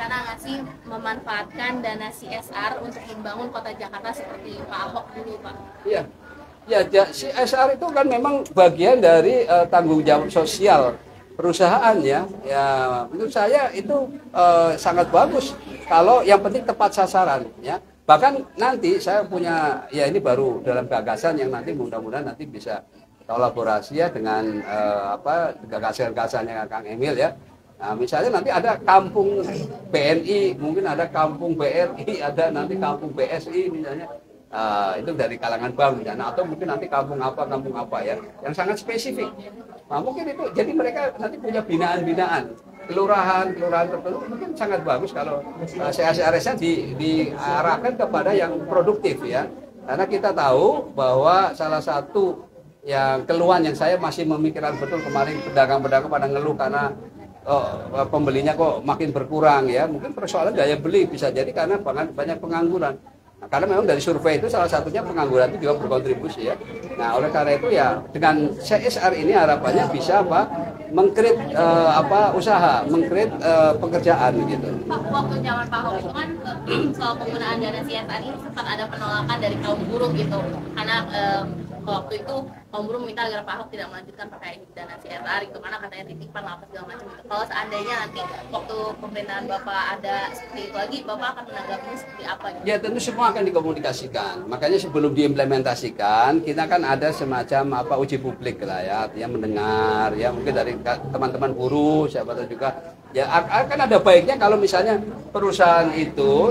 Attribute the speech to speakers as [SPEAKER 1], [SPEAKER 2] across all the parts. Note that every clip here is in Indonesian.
[SPEAKER 1] berencana nggak sih memanfaatkan dana CSR untuk membangun kota Jakarta seperti Pak Ahok dulu, Pak?
[SPEAKER 2] Iya, ya, CSR itu kan memang bagian dari tanggung jawab sosial perusahaan ya. Ya, menurut saya itu sangat bagus kalau yang penting tepat sasaran ya. Bahkan nanti saya punya ya ini baru dalam gagasan yang nanti mudah-mudahan nanti bisa kolaborasi ya dengan gagasan-gagasannya Kang Emil ya. Nah, misalnya nanti ada kampung BNI, mungkin ada kampung BRI, ada nanti kampung BSI misalnya. Itu dari kalangan bank misalnya, atau mungkin nanti kampung apa ya, yang sangat spesifik. Nah, mungkin itu, jadi mereka nanti punya binaan-binaan, kelurahan tertentu, mungkin sangat bagus kalau CSR-nya diarahkan kepada yang produktif ya. Karena kita tahu bahwa salah satu yang keluhan yang saya masih memikirkan betul kemarin pedagang-pedagang pada ngeluh karena pembelinya kok makin berkurang ya, mungkin persoalan daya beli bisa jadi karena banyak pengangguran. Nah, karena memang dari survei itu salah satunya pengangguran itu juga berkontribusi ya. Nah, oleh karena itu ya dengan CSR ini harapannya bisa mengkreat usaha, mengkreat pekerjaan gitu.
[SPEAKER 1] Pak, waktu zaman Pak Ahok itu kan soal penggunaan dana CSR ini sempat ada penolakan dari kaum buruh gitu, karena waktu itu kaum buruh meminta agar Pak Ahok tidak melanjutkan pakai dana CSR itu karena katanya titipan lah apa segala macam gitu. Kalau seandainya nanti waktu pemerintahan Bapak ada seperti itu lagi, Bapak akan menanggapinya seperti apa gitu?
[SPEAKER 2] Ya tentu semua akan dikomunikasikan. Makanya sebelum diimplementasikan, kita kan ada semacam uji publik lah ya, artinya mendengar ya mungkin dari teman-teman buruh, siapa tahu juga ya akan ada baiknya kalau misalnya perusahaan itu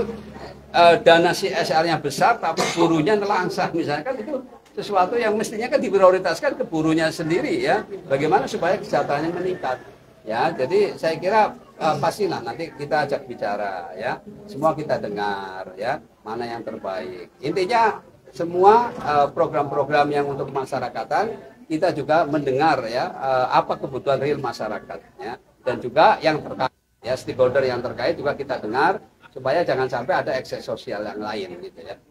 [SPEAKER 2] dana CSR-nya besar tapi buruhnya nelangsang misalnya, kan itu sesuatu yang mestinya kan diprioritaskan ke buruhnya sendiri ya. Bagaimana supaya kesejahteraannya meningkat ya. Jadi saya kira pastilah nanti kita ajak bicara ya. Semua kita dengar ya, mana yang terbaik. Intinya semua program-program yang untuk masyarakatan kita juga mendengar ya apa kebutuhan real masyarakat ya. Dan juga yang terkait ya, stakeholder yang terkait juga kita dengar supaya jangan sampai ada ekses sosial yang lain gitu ya.